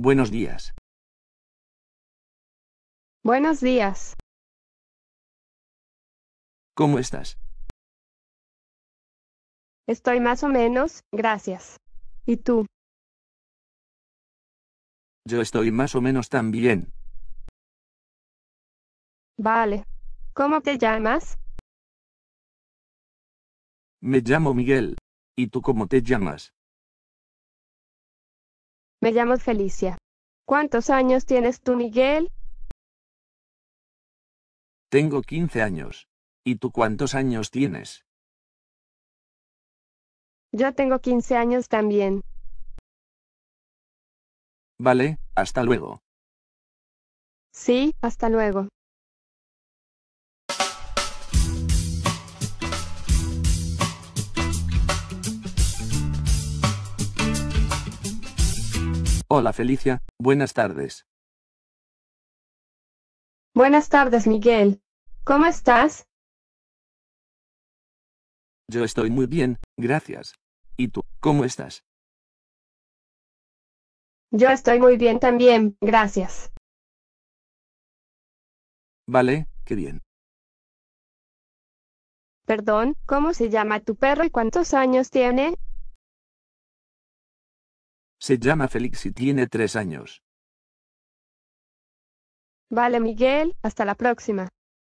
buenos días. Buenos días. ¿Cómo estás? Estoy más o menos, gracias. ¿Y tú? Yo estoy más o menos también. Vale. ¿Cómo te llamas? Me llamo Miguel. ¿Y tú cómo te llamas? Me llamo Felicia. ¿Cuántos años tienes tú, Miguel? Tengo 15 años. ¿Y tú cuántos años tienes? Yo tengo 15 años también. Vale, hasta luego. Sí, hasta luego. Hola Felicia, buenas tardes. Buenas tardes, Miguel. ¿Cómo estás? Yo estoy muy bien, gracias. ¿Y tú, cómo estás? Yo estoy muy bien también, gracias. Vale, qué bien. Perdón, ¿cómo se llama tu perro y cuántos años tiene? Se llama Félix y tiene 3 años. Vale, Miguel, hasta la próxima.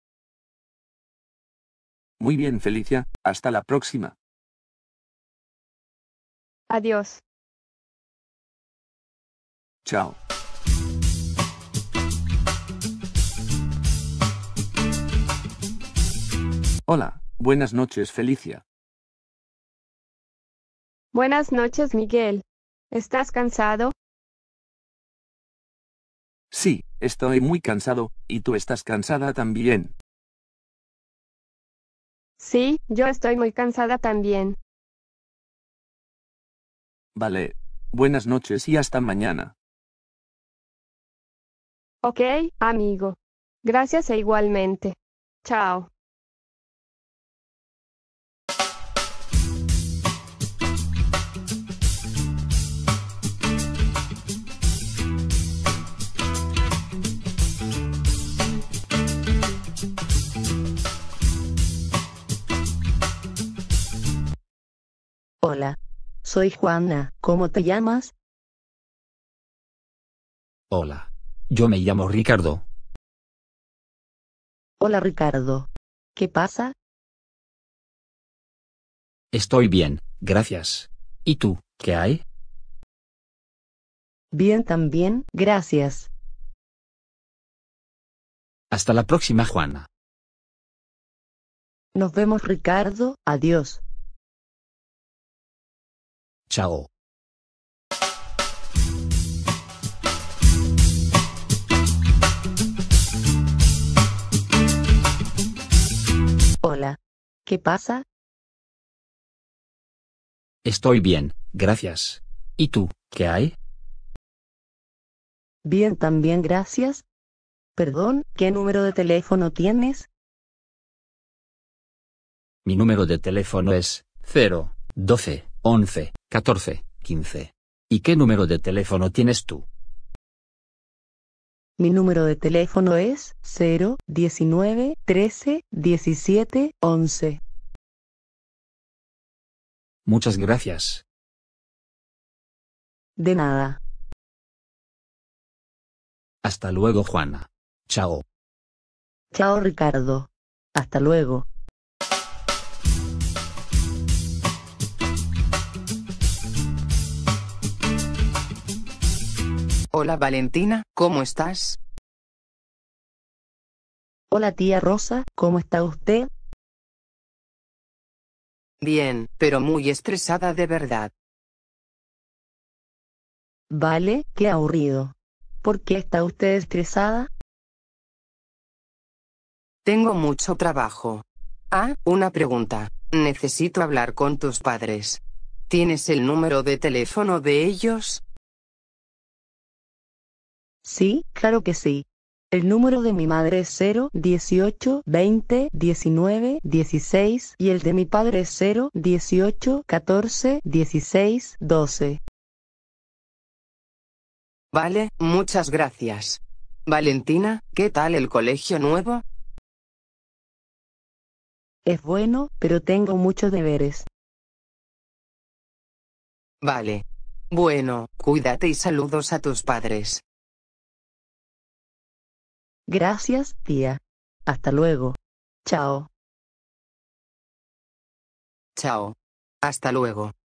Muy bien Felicia, hasta la próxima. Adiós. Chao. Hola, buenas noches Felicia. Buenas noches, Miguel. ¿Estás cansado? Sí, estoy muy cansado, y tú estás cansada también. Sí, yo estoy muy cansada también. Vale. Buenas noches y hasta mañana. Ok, amigo. Gracias e igualmente. Chao. Hola. Soy Juana, ¿cómo te llamas? Hola. Yo me llamo Ricardo. Hola Ricardo. ¿Qué pasa? Estoy bien, gracias. ¿Y tú, qué hay? Bien también, gracias. Hasta la próxima, Juana. Nos vemos Ricardo, adiós. Chao. Hola. ¿Qué pasa? Estoy bien, gracias. ¿Y tú, qué hay? Bien también, gracias. Perdón, ¿qué número de teléfono tienes? Mi número de teléfono es 0, 12, 11, 14, 15. ¿Y qué número de teléfono tienes tú? Mi número de teléfono es 0, 19, 13, 17, 11. Muchas gracias. De nada. Hasta luego, Juana. Chao. Chao Ricardo. Hasta luego. Hola Valentina, ¿cómo estás? Hola tía Rosa, ¿cómo está usted? Bien, pero muy estresada de verdad. Vale, qué aburrido. ¿Por qué está usted estresada? Tengo mucho trabajo. Ah, una pregunta. Necesito hablar con tus padres. ¿Tienes el número de teléfono de ellos? Sí, claro que sí. El número de mi madre es 0, 18, 20, 19, 16 y el de mi padre es 0, 18, 14, 16, 12. Vale, muchas gracias. Valentina, ¿qué tal el colegio nuevo? Es bueno, pero tengo muchos deberes. Vale. Bueno, cuídate y saludos a tus padres. Gracias, tía. Hasta luego. Chao. Chao. Hasta luego.